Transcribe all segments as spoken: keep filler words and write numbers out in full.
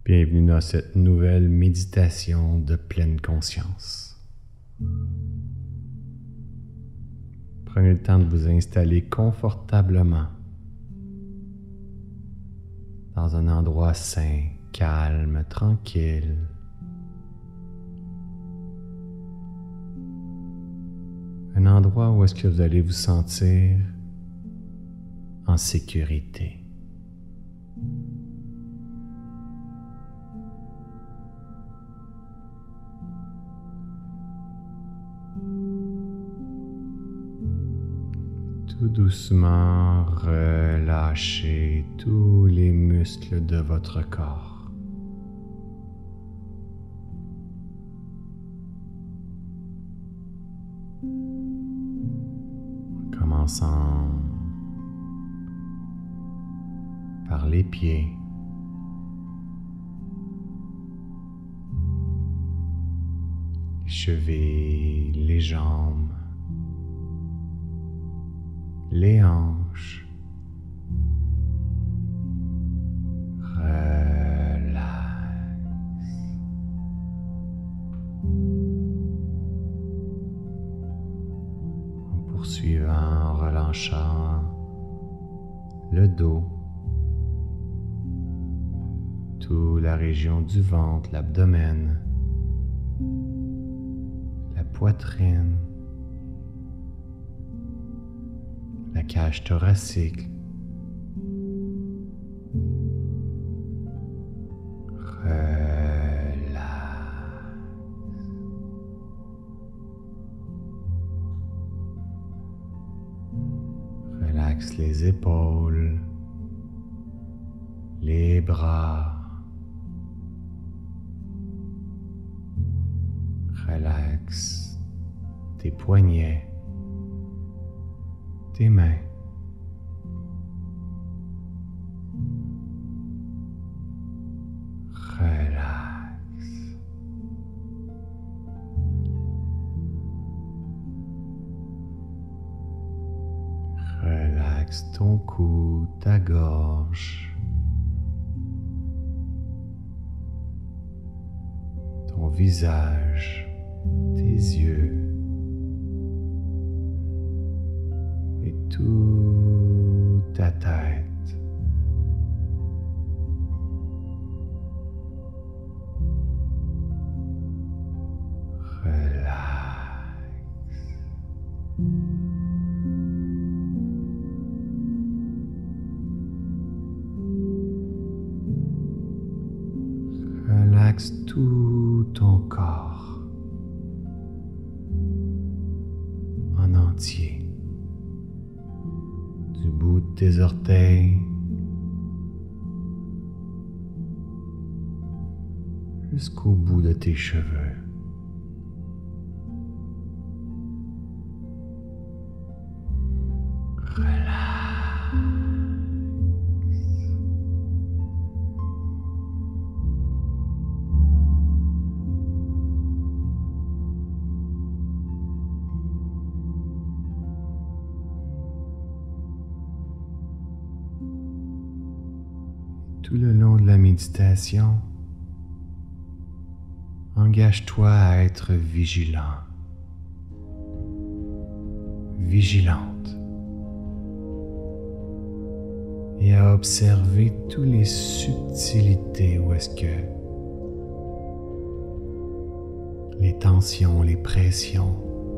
Bienvenue dans cette nouvelle méditation de pleine conscience. Prenez le temps de vous installer confortablement dans un endroit sain, calme, tranquille. Un endroit où est-ce que vous allez vous sentir en sécurité. Tout doucement, relâchez tous les muscles de votre corps. En commençant par les pieds, les chevilles, les jambes, les hanches. Relax. En poursuivant, en relâchant le dos, toute la région du ventre, l'abdomen, la poitrine, la cage thoracique. Relax. Relaxe les épaules, les bras. Relaxe tes poignets, tes mains. Relax. Relaxe ton cou, ta gorge, ton visage, tes yeux. Et toute ta tête. Relax. Relaxe tout ton corps en entier. Du bout de tes orteils jusqu'au bout de tes cheveux. Relax. Tout le long de la méditation, engage-toi à être vigilant, vigilante, et à observer toutes les subtilités où est-ce que les tensions, les pressions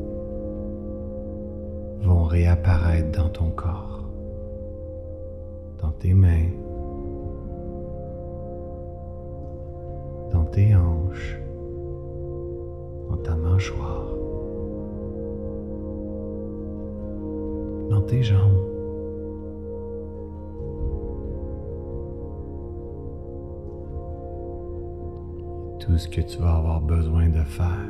vont réapparaître dans ton corps, dans tes mains, dans tes hanches, dans ta mâchoire, dans tes jambes. Tout ce que tu vas avoir besoin de faire,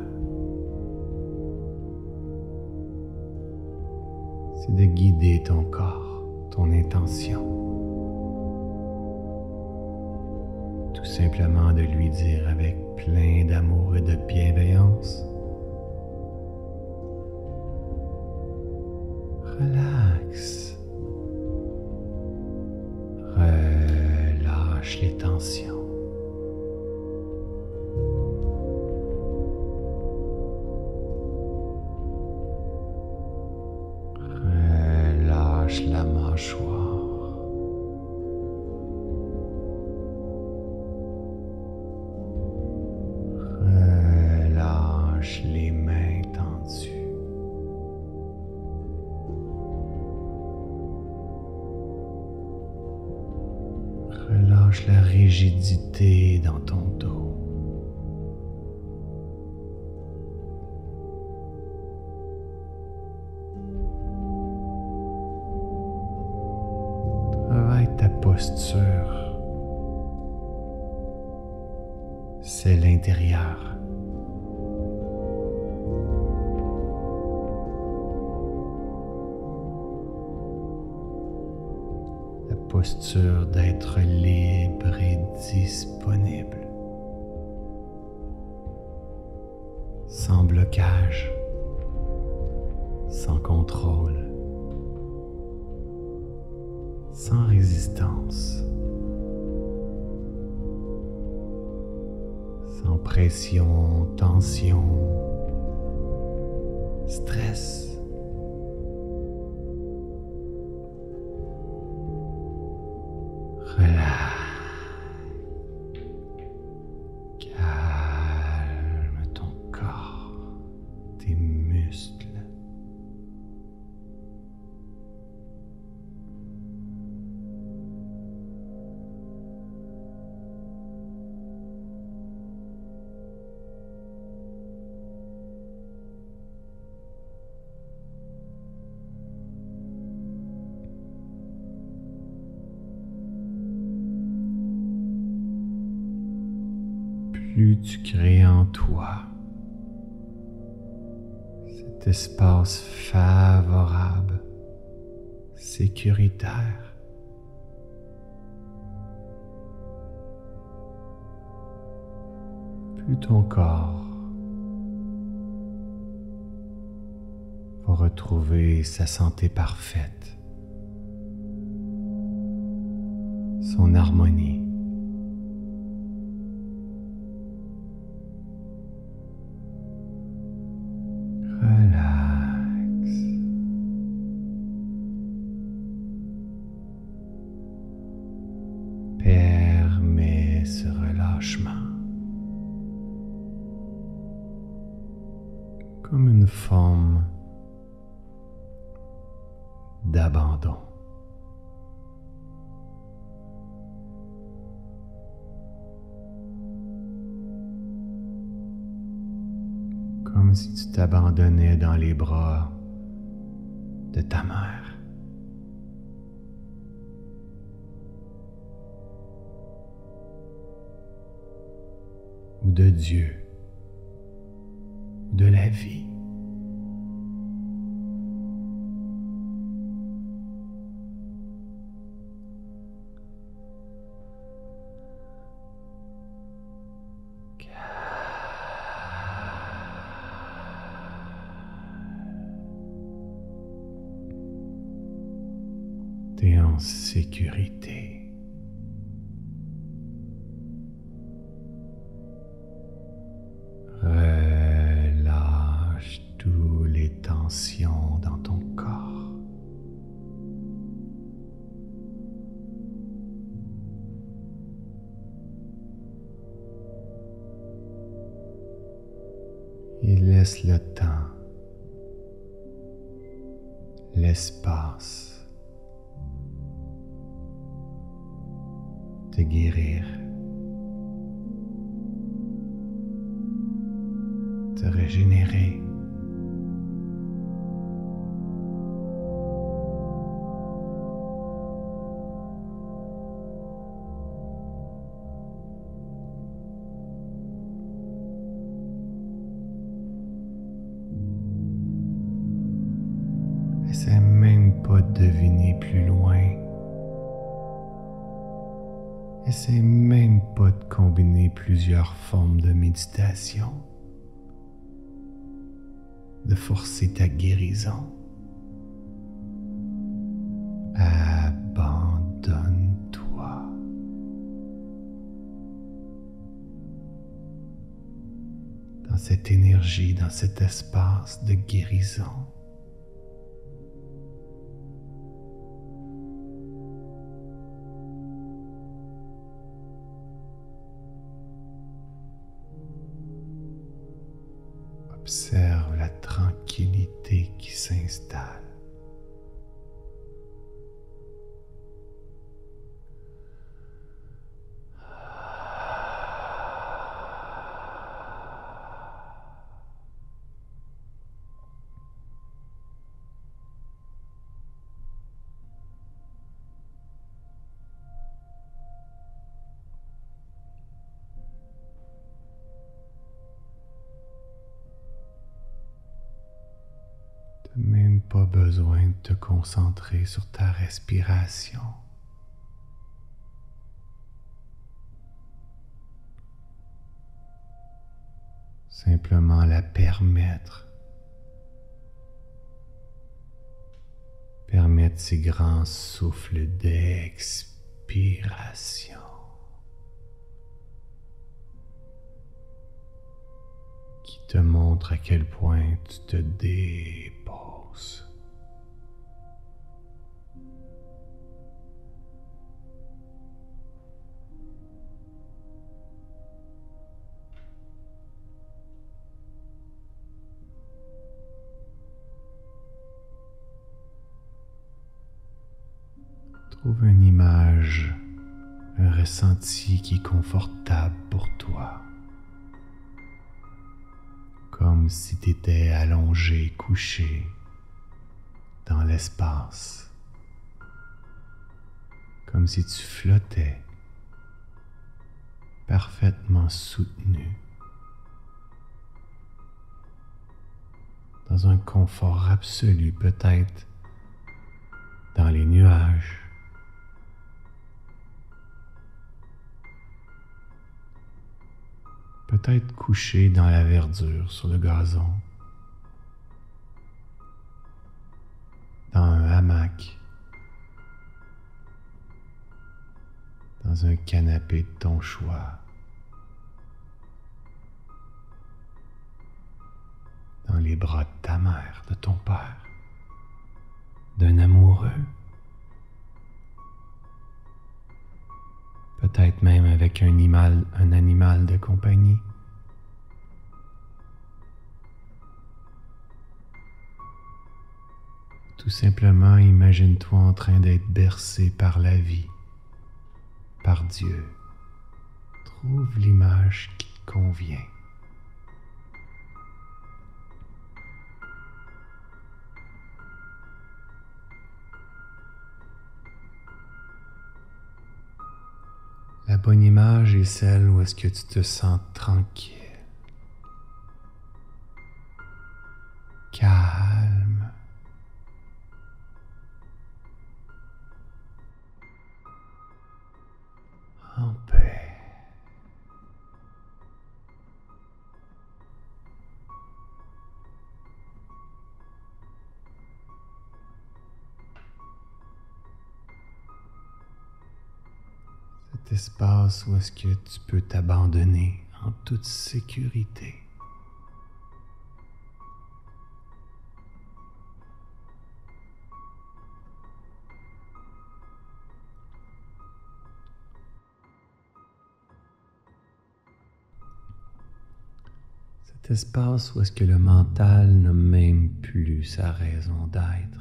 c'est de guider ton corps, ton intention. Tout simplement de lui dire avec plein d'amour et de bienveillance: relax, relâche les tensions, Relâche la rigidité dans ton dos. Travaille ta posture. C'est l'intérieur. La posture d'être libre et disponible. Sans blocage, sans contrôle, sans résistance, sans pression, tension, stress. Relax. Calme ton corps, tes muscles. Plus tu crées en toi cet espace favorable, sécuritaire, plus ton corps va retrouver sa santé parfaite, son harmonie. Relax. Permets ce relâchement comme une forme d'abandon. Comme si tu t'abandonnais dans les bras de ta mère. Ou de Dieu, ou de la vie. T'es en sécurité. Relâche toutes les tensions dans ton corps. Et laisse le temps, l'espace te guérir, te régénérer. Essaie même pas de deviner plus loin. Essaie même pas de combiner plusieurs formes de méditation, de forcer ta guérison. Abandonne-toi. Dans cette énergie, dans cet espace de guérison. Observe la tranquillité qui s'installe. pas besoin de te concentrer sur ta respiration. Simplement la permettre. Permettre ces grands souffles d'expiration. Qui te montrent à quel point tu te déposes. Trouve une image, un ressenti qui est confortable pour toi. Comme si tu étais allongé, couché dans l'espace. Comme si tu flottais, parfaitement soutenu. Dans un confort absolu, peut-être dans les nuages. Peut-être couché dans la verdure sur le gazon, dans un hamac, dans un canapé de ton choix, dans les bras de ta mère, de ton père, d'un amoureux, peut-être même avec un animal, un animal de compagnie. Tout simplement, imagine-toi en train d'être bercé par la vie, par Dieu. Trouve l'image qui te convient. La bonne image est celle où est-ce que tu te sens tranquille, calme, en paix. Cet espace où est-ce que tu peux t'abandonner en toute sécurité. Cet espace où est-ce que le mental n'a même plus sa raison d'être.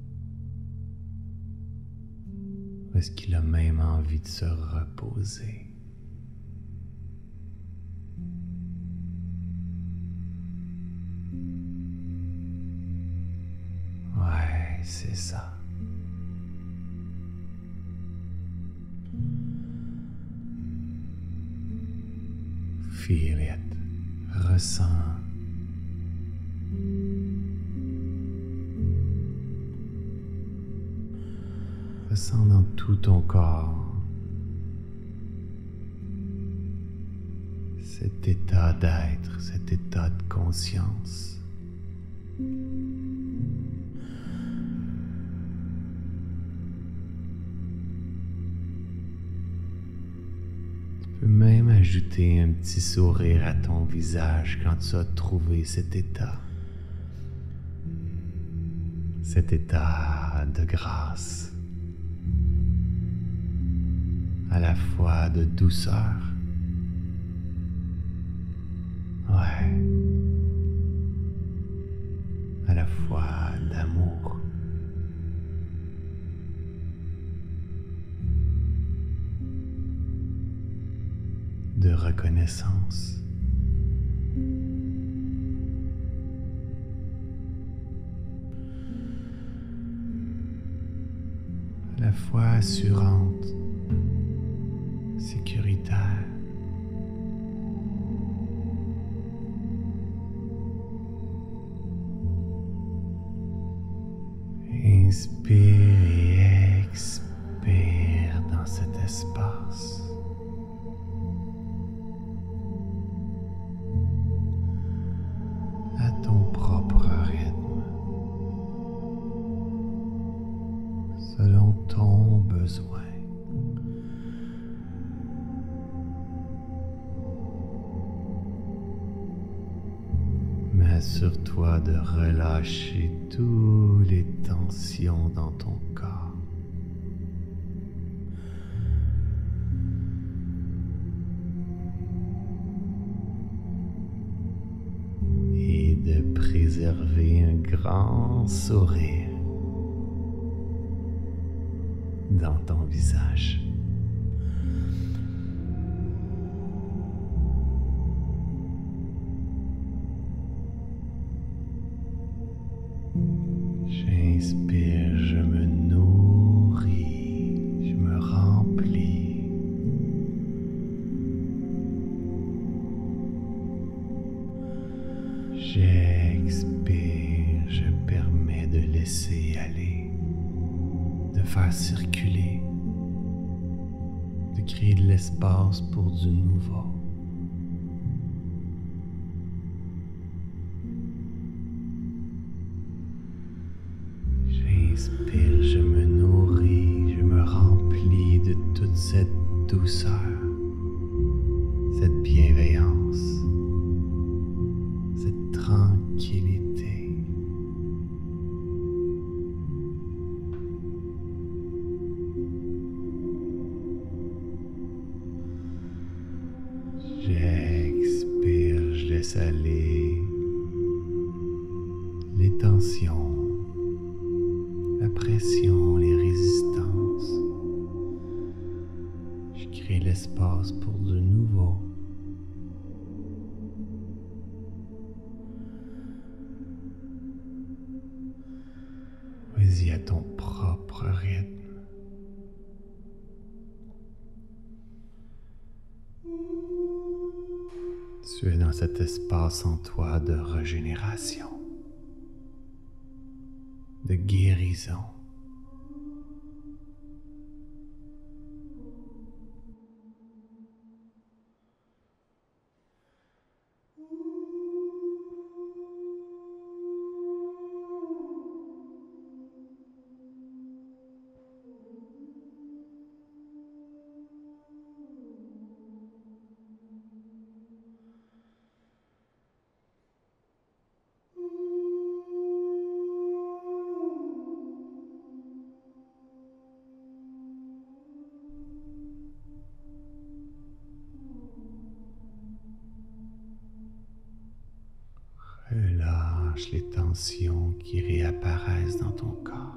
Où est-ce qu'il a même envie de se reposer. Ouais, c'est ça. Feel it. Ressens. Ressens dans tout ton corps cet état d'être, cet état de conscience. Tu peux même ajouter un petit sourire à ton visage quand tu as trouvé cet état. Cet état de grâce, à la fois de douceur, ouais, à la fois d'amour. De reconnaissance. À la fois assurante, sécuritaire. Inspire et expire dans cet espace. À ton propre rythme, selon ton besoin. Mais assure-toi de relâcher toutes les tensions dans ton corps. Et de préserver un grand sourire dans ton visage. J'inspire, je me nourris, je me remplis. J'expire, je permets de laisser aller, de faire circuler, de créer de l'espace pour du nouveau. J'inspire, je me nourris, je me remplis de toute cette douceur, cette bienveillance, cette tranquillité. J'expire, je laisse aller les tensions, la pression, les résistances. Je crée l'espace pour de nouveau. Vas-y à ton propre rythme. Tu es dans cet espace en toi de régénération, de guérison. Relâche les tensions qui réapparaissent dans ton corps.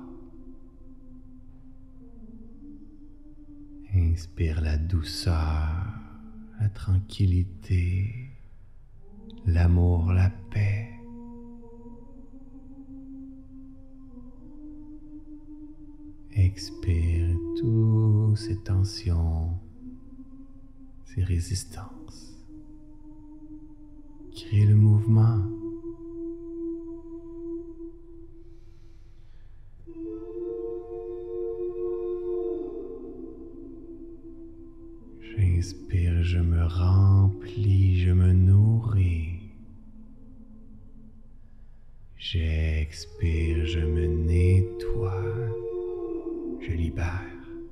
Inspire la douceur, la tranquillité, l'amour, la paix. Expire toutes ces tensions, ces résistances. Crée le mouvement. J'inspire, je me remplis, je me nourris. J'expire, je me nettoie, je libère.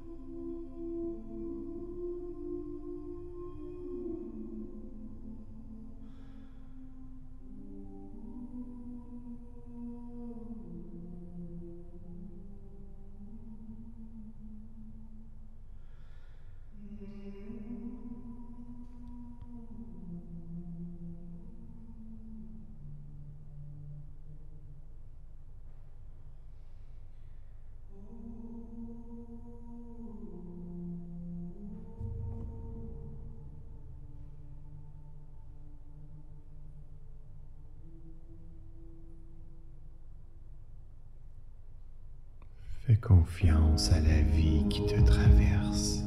Fais confiance à la vie qui te traverse,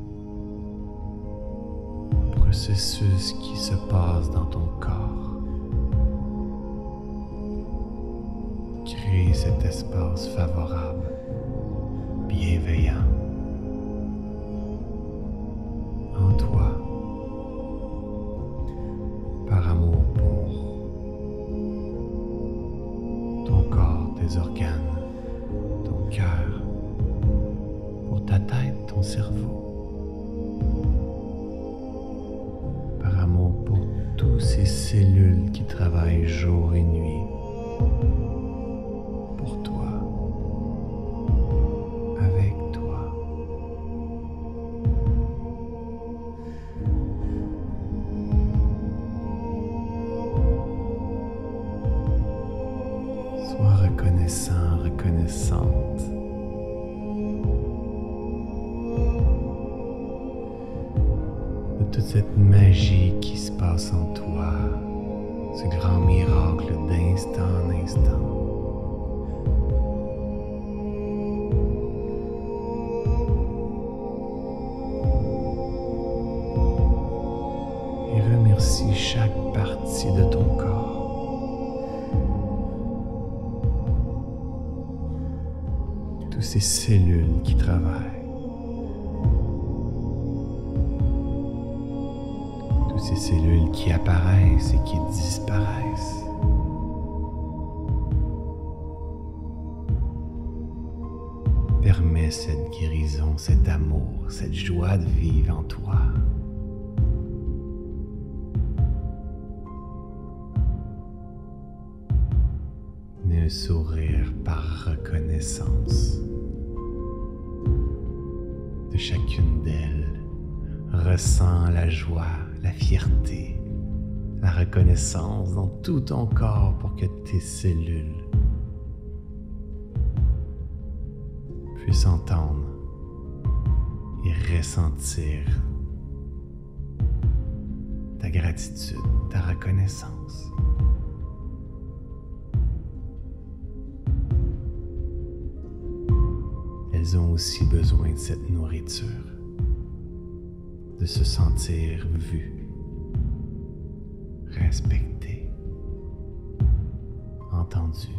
au processus qui se passe dans ton corps. Crée créer cet espace favorable, bienveillant en toi, par amour pour ton corps, tes organes, ton cœur, pour ta tête, ton cerveau, par amour pour toutes ces cellules qui travaillent jour et nuit pour toi, avec toi. Sois reconnaissant, reconnaissante de toute cette magie qui se passe en toi, ce grand miracle d'instant en instant. Et remercie chaque partie de ton corps. Toutes ces cellules qui travaillent. Toutes ces cellules qui apparaissent et qui disparaissent. Permets cette guérison, cet amour, cette joie de vivre en toi. Un sourire par reconnaissance de chacune d'elles. Ressens la joie, la fierté, la reconnaissance dans tout ton corps pour que tes cellules puissent entendre et ressentir ta gratitude, ta reconnaissance. Elles ont aussi besoin de cette nourriture, de se sentir vues, respectées, entendues,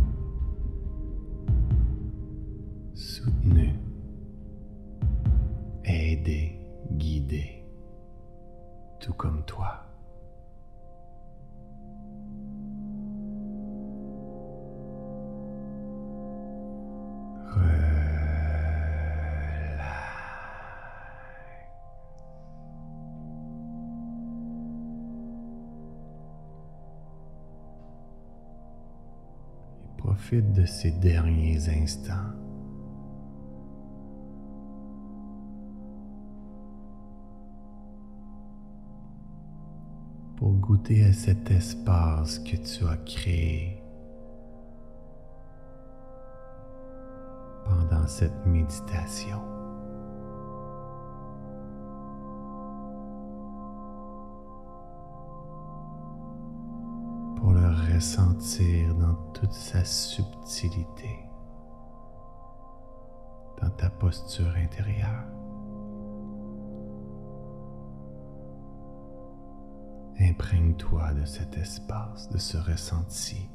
soutenues, aidées, guidées, tout comme toi. Profite de ces derniers instants pour goûter à cet espace que tu as créé pendant cette méditation. Pour le ressentir dans toute sa subtilité, dans ta posture intérieure. Imprègne-toi de cet espace, de ce ressenti.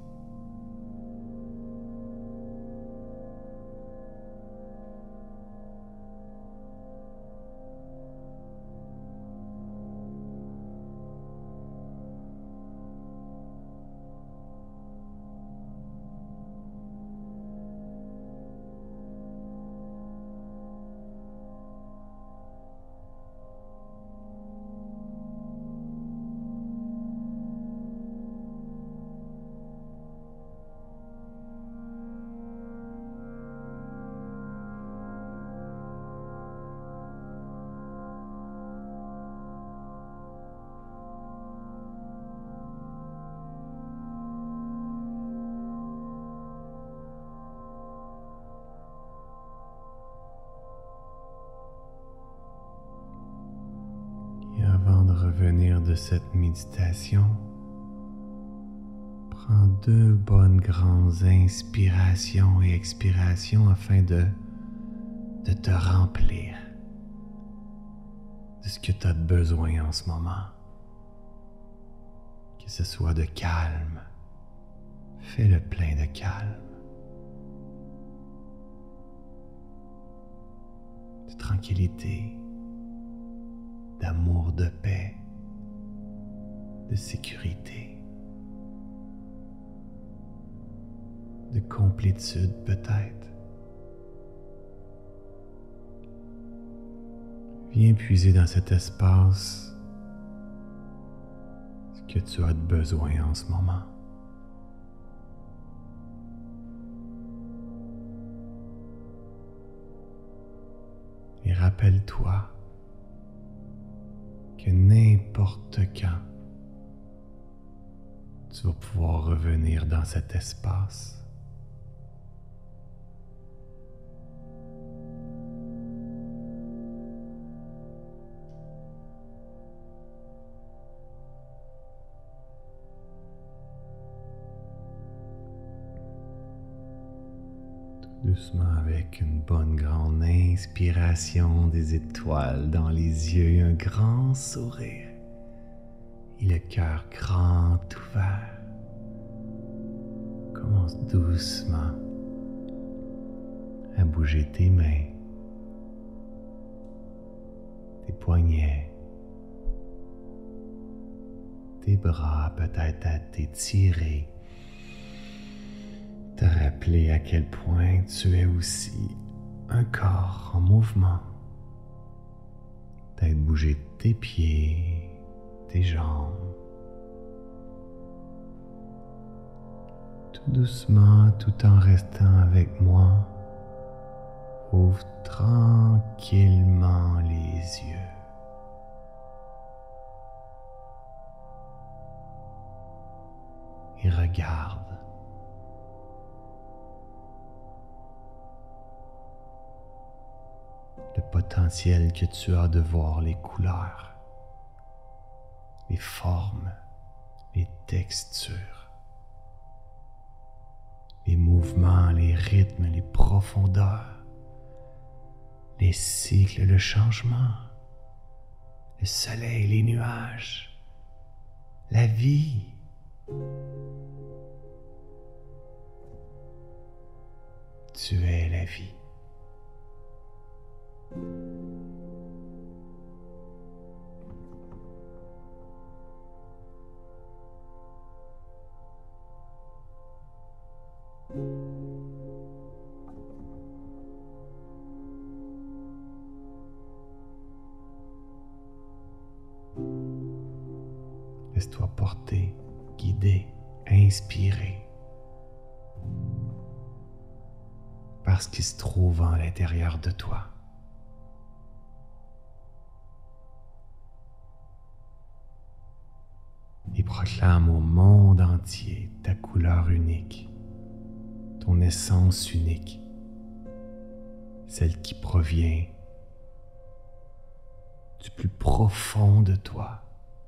Revenir de cette méditation, prends deux bonnes grandes inspirations et expirations afin de, de te remplir de ce que tu as besoin en ce moment. Que ce soit de calme, fais le plein de calme. tranquillité, d'amour, de paix, de sécurité, de complétude peut-être. Viens puiser dans cet espace ce que tu as de besoin en ce moment. Et rappelle-toi que n'importe quand, tu vas pouvoir revenir dans cet espace. Doucement, avec une bonne grande inspiration, des étoiles dans les yeux, un grand sourire et le cœur grand ouvert. Commence doucement à bouger tes mains, tes poignets, tes bras, peut-être à t'étirer. Te rappeler à quel point tu es aussi un corps en mouvement. Peut-être bouger tes pieds, tes jambes. Tout doucement, tout en restant avec moi, ouvre tranquillement les yeux. Et regarde. Le potentiel que tu as de voir les couleurs, les formes, les textures, les mouvements, les rythmes, les profondeurs, les cycles, le changement, le soleil, les nuages, la vie. Tu es la vie. Laisse-toi porter, guider, inspirer par ce qui se trouve à l'intérieur de toi. Et proclame au monde entier ta couleur unique, ton essence unique, celle qui provient du plus profond de toi.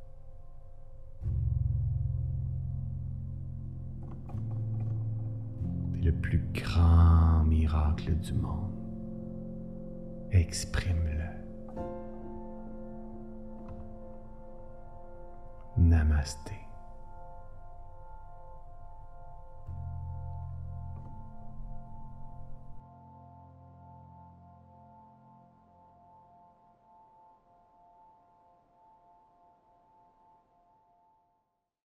C'est le plus grand miracle du monde. Exprime-le. Namasté.